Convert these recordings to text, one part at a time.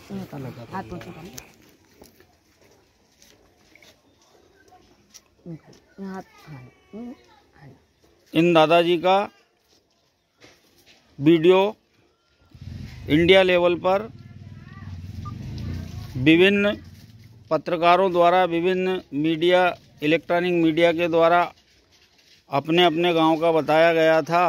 इन दादाजी का video India level पर विभिन्न पत्रकारों द्वारा, विभिन्न मीडिया, इलेक्ट्रॉनिक मीडिया के द्वारा अपने अपने गांव का बताया गया था।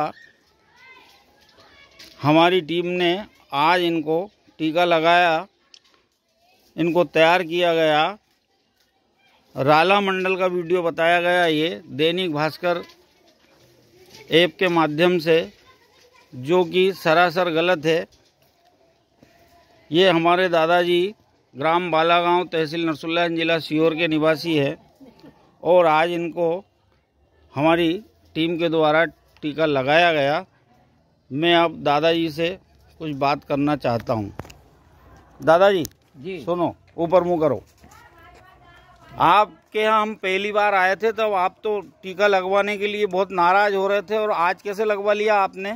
हमारी टीम ने आज इनको टीका लगाया, इनको तैयार किया गया। राला मंडल का वीडियो बताया गया, ये दैनिक भास्कर ऐप के माध्यम से, जो कि सरासर गलत है। ये हमारे दादाजी ग्राम बालागांव, तहसील नरसुल्लागंज, जिला सीहोर के निवासी है और आज इनको हमारी टीम के द्वारा टीका लगाया गया। मैं अब दादाजी से कुछ बात करना चाहता हूँ। दादाजी जी सुनो, ऊपर मुंह करो। आपके यहाँ हम पहली बार आए थे, तब आप तो टीका लगवाने के लिए बहुत नाराज हो रहे थे, और आज कैसे लगवा लिया आपने?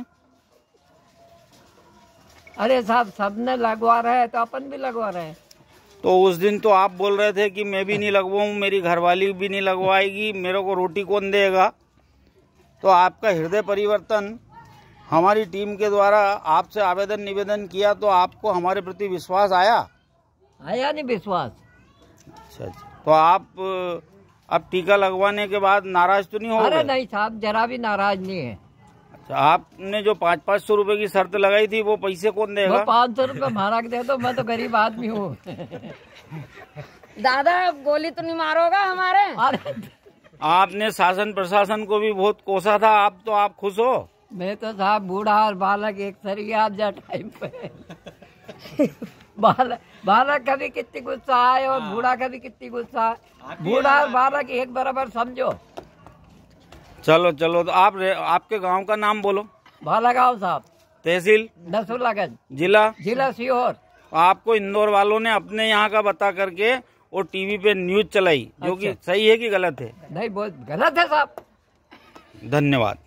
अरे साहब, सबने लगवा रहे हैं तो अपन भी लगवा रहे हैं। तो उस दिन तो आप बोल रहे थे कि मैं भी नहीं लगवाऊं, मेरी घरवाली भी नहीं लगवाएगी, मेरे को रोटी कौन देगा। तो आपका हृदय परिवर्तन हमारी टीम के द्वारा आपसे आवेदन निवेदन किया, तो आपको हमारे प्रति विश्वास आया? आया नहीं विश्वास। अच्छा, तो आप अब टीका लगवाने के बाद नाराज तो नहीं हो? अरे नहीं साहब, जरा भी नाराज नहीं है। अच्छा, आपने जो 500-500 रुपए की शर्त लगाई थी, वो पैसे कौन देगा? 500 रुपए भाड़ा दे दो, मैं तो गरीब आदमी हूँ। दादा गोली तो नहीं मारोगा हमारे? आपने शासन प्रशासन को भी बहुत कोसा था, आप तो आप खुश हो? मैं तो साहब बूढ़ा और बालक एक सरिया आप जा टाइम पे। बालक कभी कितनी गुस्सा है और बूढ़ा कभी कितनी गुस्सा है। बूढ़ा और बालक एक बराबर समझो। चलो चलो, तो आपके गांव का नाम बोलो। बालागांव साहब, तहसील नरसुल्लागंज, जिला सीहोर। आपको इंदौर वालों ने अपने यहाँ का बता करके और टीवी पे न्यूज चलाई, जो कि सही है कि गलत है? नहीं, बहुत गलत है साहब। धन्यवाद।